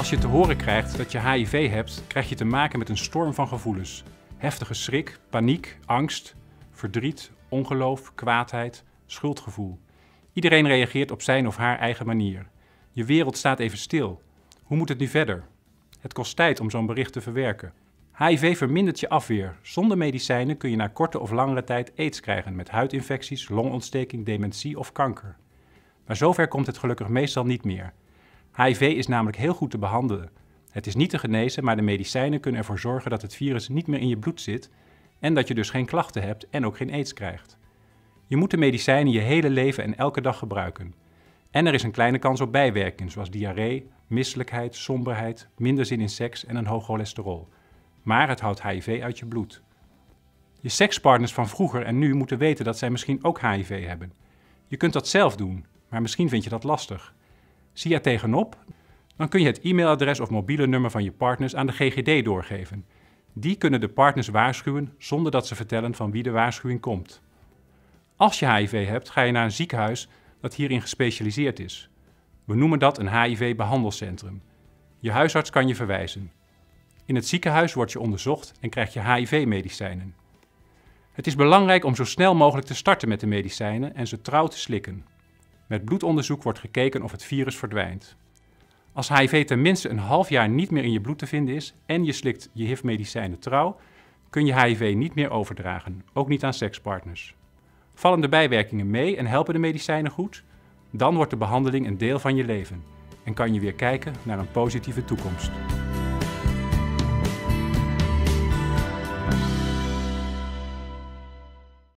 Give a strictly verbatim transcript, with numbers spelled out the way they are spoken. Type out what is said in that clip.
Als je te horen krijgt dat je H I V hebt, krijg je te maken met een storm van gevoelens. Heftige schrik, paniek, angst, verdriet, ongeloof, kwaadheid, schuldgevoel. Iedereen reageert op zijn of haar eigen manier. Je wereld staat even stil. Hoe moet het nu verder? Het kost tijd om zo'n bericht te verwerken. H I V vermindert je afweer. Zonder medicijnen kun je na korte of langere tijd aids krijgen met huidinfecties, longontsteking, dementie of kanker. Maar zover komt het gelukkig meestal niet meer. H I V is namelijk heel goed te behandelen. Het is niet te genezen, maar de medicijnen kunnen ervoor zorgen dat het virus niet meer in je bloed zit en dat je dus geen klachten hebt en ook geen aids krijgt. Je moet de medicijnen je hele leven en elke dag gebruiken. En er is een kleine kans op bijwerkingen zoals diarree, misselijkheid, somberheid, minder zin in seks en een hoog cholesterol. Maar het houdt H I V uit je bloed. Je sekspartners van vroeger en nu moeten weten dat zij misschien ook H I V hebben. Je kunt dat zelf doen, maar misschien vind je dat lastig. Zie er tegenop? Dan kun je het e-mailadres of mobiele nummer van je partners aan de G G D doorgeven. Die kunnen de partners waarschuwen zonder dat ze vertellen van wie de waarschuwing komt. Als je H I V hebt, ga je naar een ziekenhuis dat hierin gespecialiseerd is. We noemen dat een H I V-behandelcentrum. Je huisarts kan je verwijzen. In het ziekenhuis word je onderzocht en krijg je H I V-medicijnen. Het is belangrijk om zo snel mogelijk te starten met de medicijnen en ze trouw te slikken. Met bloedonderzoek wordt gekeken of het virus verdwijnt. Als H I V tenminste een half jaar niet meer in je bloed te vinden is en je slikt je H I V-medicijnen trouw, kun je H I V niet meer overdragen, ook niet aan sekspartners. Vallen de bijwerkingen mee en helpen de medicijnen goed? Dan wordt de behandeling een deel van je leven en kan je weer kijken naar een positieve toekomst.